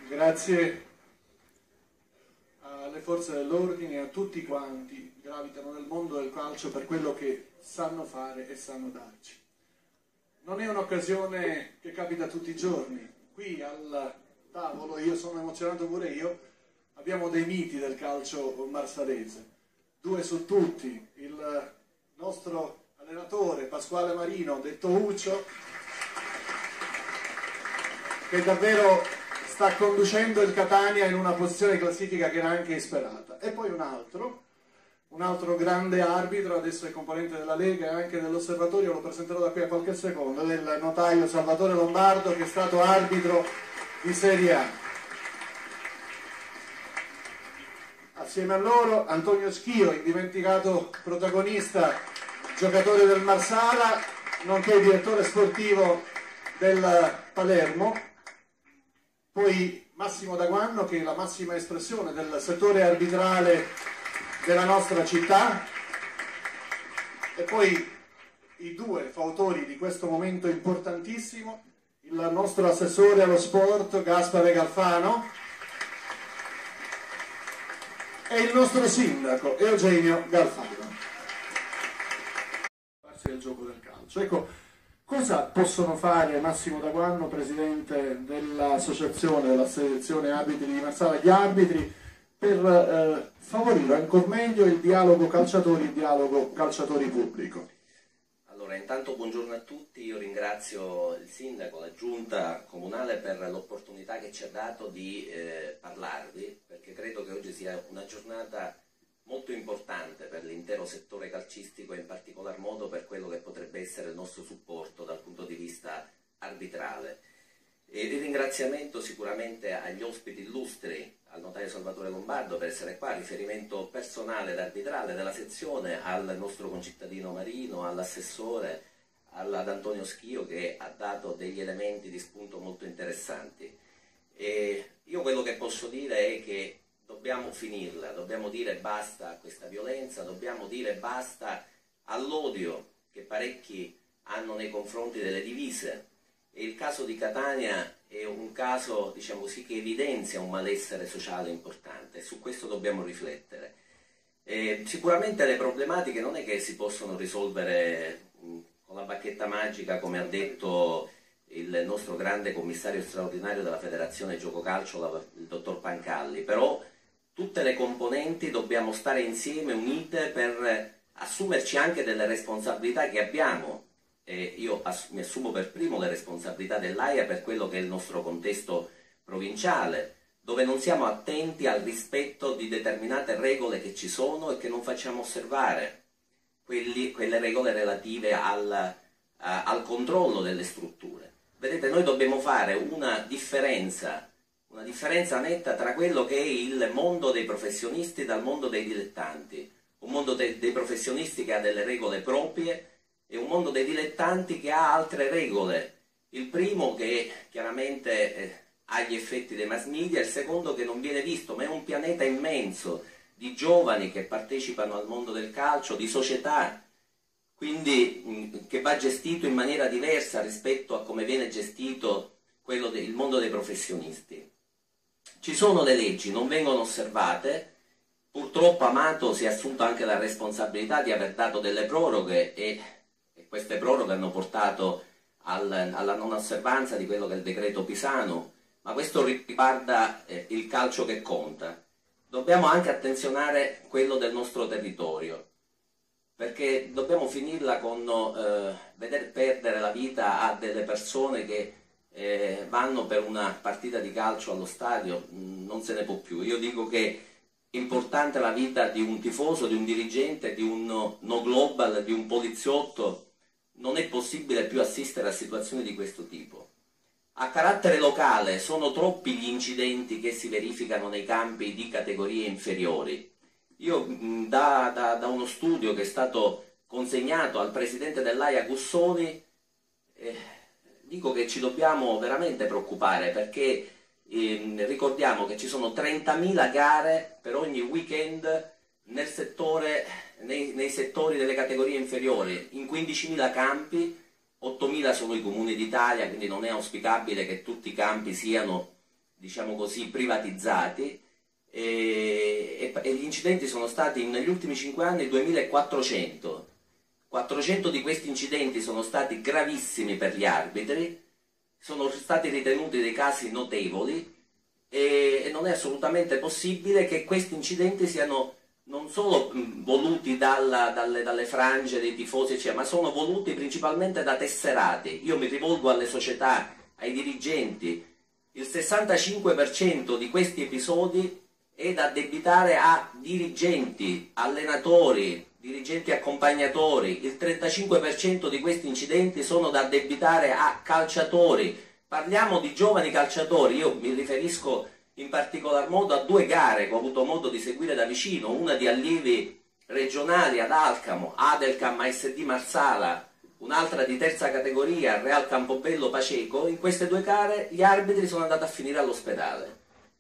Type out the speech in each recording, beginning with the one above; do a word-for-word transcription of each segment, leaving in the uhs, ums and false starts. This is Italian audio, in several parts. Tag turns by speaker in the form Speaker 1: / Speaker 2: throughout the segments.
Speaker 1: Grazie alle forze dell'ordine e a tutti quanti gravitano nel mondo del calcio per quello che sanno fare e sanno darci. Non è un'occasione che capita tutti i giorni. Qui al tavolo, io sono emozionato pure io, abbiamo dei miti del calcio marsalese. Due su tutti, il nostro allenatore Pasquale Marino, detto Uccio, che davvero sta conducendo il Catania in una posizione di classifica che era anche insperata. E poi un altro, un altro grande arbitro, adesso è componente della Lega e anche dell'Osservatorio, lo presenterò da qui a qualche secondo, del notaio Salvatore Lombardo, che è stato arbitro di Serie A. Assieme a loro Antonio Schio, indimenticato protagonista, giocatore del Marsala, nonché direttore sportivo del Palermo. Poi Massimo Daguanno, che è la massima espressione del settore arbitrale della nostra città, e poi i due fautori di questo momento importantissimo, il nostro assessore allo sport Gaspare Galfano e il nostro sindaco Eugenio Galfano. Del gioco del calcio. Ecco, cosa possono fare Massimo Daguanno, presidente dell'associazione della selezione arbitri di Marsala, gli arbitri, per eh, favorire ancora meglio il dialogo calciatori, il dialogo calciatori pubblico?
Speaker 2: Allora, intanto buongiorno a tutti, io ringrazio il sindaco, la giunta comunale per l'opportunità che ci ha dato di eh, parlarvi, perché credo che oggi sia una giornata molto importante per l'intero settore calcistico e in particolar modo per quello che potrebbe essere il nostro supporto dal punto di vista arbitrale. E il ringraziamento sicuramente agli ospiti illustri, al notaio Salvatore Lombardo per essere qua, riferimento personale ed arbitrale della sezione, al nostro concittadino Marino, all'assessore, ad Antonio Schio, che ha dato degli elementi di spunto molto interessanti. E io quello che posso dire è che dobbiamo finirla, dobbiamo dire basta a questa violenza, dobbiamo dire basta all'odio che parecchi hanno nei confronti delle divise. E il caso di Catania è un caso, diciamo così, che evidenzia un malessere sociale importante, su questo dobbiamo riflettere. E sicuramente le problematiche non è che si possono risolvere mh, con la bacchetta magica, come ha detto il nostro grande commissario straordinario della Federazione Gioco Calcio, il dottor Pancalli, però tutte le componenti dobbiamo stare insieme, unite, per assumerci anche delle responsabilità che abbiamo. E io ass mi assumo per primo le responsabilità dell'A I A per quello che è il nostro contesto provinciale, dove non siamo attenti al rispetto di determinate regole che ci sono e che non facciamo osservare, quelli, quelle regole relative al, a, al controllo delle strutture. Vedete, noi dobbiamo fare una differenza Una differenza netta tra quello che è il mondo dei professionisti dal mondo dei dilettanti. Un mondo de dei professionisti che ha delle regole proprie e un mondo dei dilettanti che ha altre regole. Il primo che chiaramente eh, ha gli effetti dei mass media, il secondo che non viene visto, ma è un pianeta immenso di giovani che partecipano al mondo del calcio, di società, quindi mh, che va gestito in maniera diversa rispetto a come viene gestito quello del mondo dei professionisti. Ci sono le leggi, non vengono osservate. Purtroppo Amato si è assunto anche la responsabilità di aver dato delle proroghe e, e queste proroghe hanno portato al, alla non osservanza di quello che è il decreto Pisano, ma questo riguarda eh, il calcio che conta. Dobbiamo anche attenzionare quello del nostro territorio, perché dobbiamo finirla con eh, veder perdere la vita a delle persone che Eh, vanno per una partita di calcio allo stadio, mh, non se ne può più. Io dico che è importante la vita di un tifoso, di un dirigente, di un no, no global, di un poliziotto. Non è possibile più assistere a situazioni di questo tipo. A carattere locale sono troppi gli incidenti che si verificano nei campi di categorie inferiori. Io mh, da, da, da uno studio che è stato consegnato al presidente dell'A I A Gussoni eh, dico che ci dobbiamo veramente preoccupare, perché eh, ricordiamo che ci sono trentamila gare per ogni weekend nel settore, nei, nei settori delle categorie inferiori, in quindicimila campi, ottomila sono i comuni d'Italia, quindi non è auspicabile che tutti i campi siano diciamo così, privatizzati, e, e, e gli incidenti sono stati negli ultimi cinque anni duemilaquattrocento. quattrocento di questi incidenti sono stati gravissimi per gli arbitri, sono stati ritenuti dei casi notevoli, e, e non è assolutamente possibile che questi incidenti siano non solo voluti dalla, dalle, dalle frange dei tifosi, eccetera, ma sono voluti principalmente da tesserati. Io mi rivolgo alle società, ai dirigenti. Il sessantacinque per cento di questi episodi è da addebitare a dirigenti, allenatori, dirigenti accompagnatori. Il trentacinque per cento di questi incidenti sono da addebitare a calciatori. Parliamo di giovani calciatori, io mi riferisco in particolar modo a due gare che ho avuto modo di seguire da vicino, una di allievi regionali ad Alcamo, Adelcam A S D Marsala, un'altra di terza categoria, Real Campobello Paceco. In queste due gare gli arbitri sono andati a finire all'ospedale.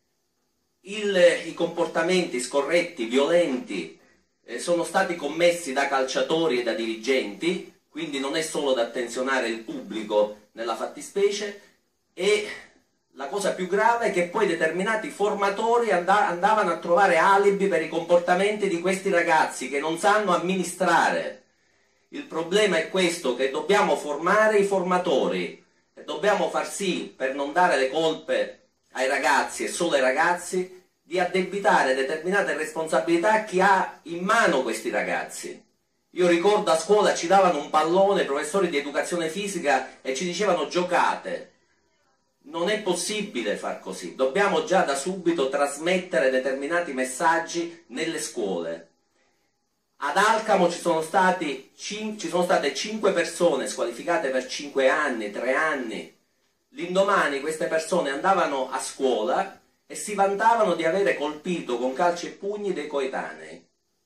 Speaker 2: I comportamenti scorretti, violenti, eh, sono stati commessi da calciatori e da dirigenti, quindi non è solo da attenzionare il pubblico nella fattispecie, e la cosa più grave è che poi determinati formatori andavano a trovare alibi per i comportamenti di questi ragazzi che non sanno amministrare. Il problema è questo, che dobbiamo formare i formatori e dobbiamo far sì, per non dare le colpe ai ragazzi e solo ai ragazzi, di addebitare determinate responsabilità a chi ha in mano questi ragazzi. Io ricordo a scuola ci davano un pallone, i professori di educazione fisica, e ci dicevano giocate. Non è possibile far così, dobbiamo già da subito trasmettere determinati messaggi nelle scuole. Ad Alcamo ci sono, stati, ci sono state cinque persone squalificate per cinque anni, tre anni. L'indomani queste persone andavano a scuola e si vantavano di avere colpito con calci e pugni dei coetanei.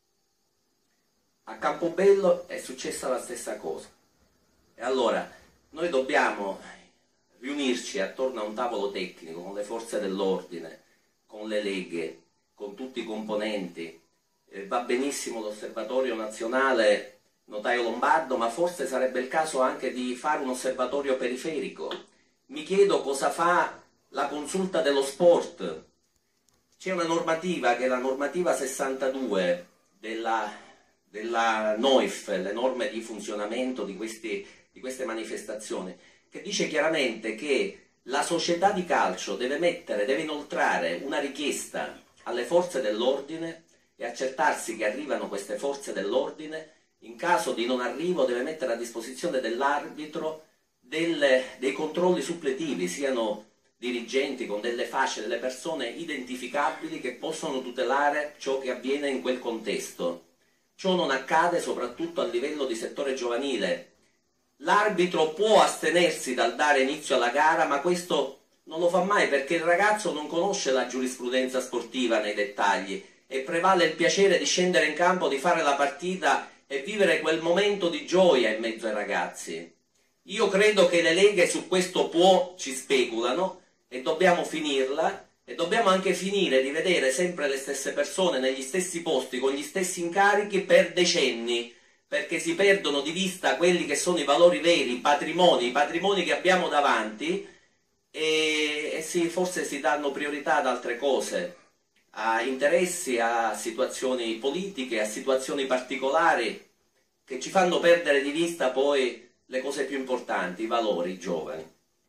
Speaker 2: A Campobello è successa la stessa cosa. E allora noi dobbiamo riunirci attorno a un tavolo tecnico con le forze dell'ordine, con le leghe, con tutti i componenti. Eh, va benissimo l'osservatorio nazionale Notaio Lombardo, ma forse sarebbe il caso anche di fare un osservatorio periferico. Mi chiedo cosa fa la consulta dello sport. C'è una normativa che è la normativa sessantadue della, della N O I F, le norme di funzionamento di, questi, di queste manifestazioni, che dice chiaramente che la società di calcio deve mettere, deve inoltrare una richiesta alle forze dell'ordine e accertarsi che arrivano queste forze dell'ordine. In caso di non arrivo deve mettere a disposizione dell'arbitro dei controlli suppletivi, siano dirigenti con delle fasce, delle persone identificabili che possono tutelare ciò che avviene in quel contesto. Ciò non accade soprattutto a livello di settore giovanile. L'arbitro può astenersi dal dare inizio alla gara, ma questo non lo fa mai perché il ragazzo non conosce la giurisprudenza sportiva nei dettagli e prevale il piacere di scendere in campo, di fare la partita e vivere quel momento di gioia in mezzo ai ragazzi. Io credo che le leghe su questo può ci speculano e dobbiamo finirla, e dobbiamo anche finire di vedere sempre le stesse persone negli stessi posti con gli stessi incarichi per decenni, perché si perdono di vista quelli che sono i valori veri, i patrimoni, i patrimoni che abbiamo davanti, e, e si, forse si danno priorità ad altre cose, a interessi, a situazioni politiche, a situazioni particolari che ci fanno perdere di vista poi le cose più importanti, i valori, i giovani.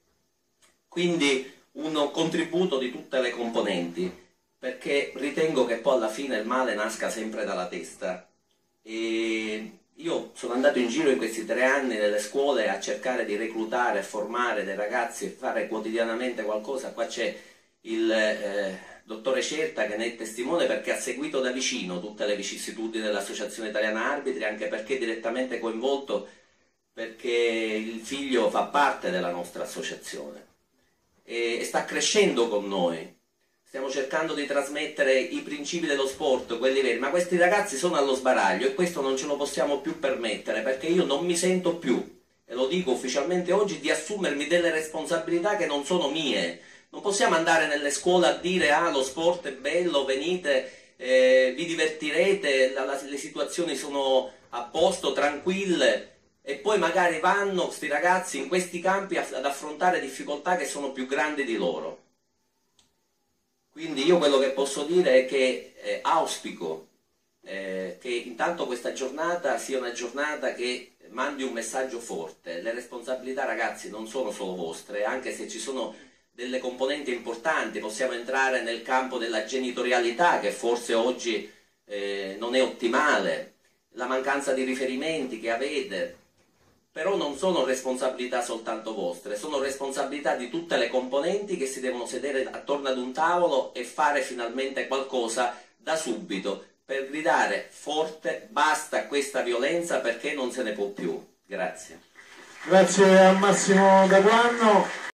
Speaker 2: Quindi un contributo di tutte le componenti, perché ritengo che poi alla fine il male nasca sempre dalla testa. E io sono andato in giro in questi tre anni nelle scuole a cercare di reclutare e formare dei ragazzi e fare quotidianamente qualcosa. Qua c'è il eh, dottore Certa che ne è testimone, perché ha seguito da vicino tutte le vicissitudini dell'Associazione Italiana Arbitri, anche perché è direttamente coinvolto, perché il figlio fa parte della nostra associazione e, e sta crescendo con noi. Stiamo cercando di trasmettere i principi dello sport, quelli veri, ma questi ragazzi sono allo sbaraglio e questo non ce lo possiamo più permettere, perché io non mi sento più, e lo dico ufficialmente oggi, di assumermi delle responsabilità che non sono mie. Non possiamo andare nelle scuole a dire ah, lo sport è bello, venite, eh, vi divertirete, la, la, le situazioni sono a posto, tranquille, e poi magari vanno questi ragazzi in questi campi ad affrontare difficoltà che sono più grandi di loro. Quindi io quello che posso dire è che eh, auspico eh, che intanto questa giornata sia una giornata che mandi un messaggio forte. Le responsabilità, ragazzi, non sono solo vostre, anche se ci sono delle componenti importanti. Possiamo entrare nel campo della genitorialità, che forse oggi eh, non è ottimale, la mancanza di riferimenti che avete, però non sono responsabilità soltanto vostre, sono responsabilità di tutte le componenti che si devono sedere attorno ad un tavolo e fare finalmente qualcosa da subito per gridare forte basta a questa violenza, perché non se ne può più. Grazie.
Speaker 1: Grazie a Massimo D'Aguanno.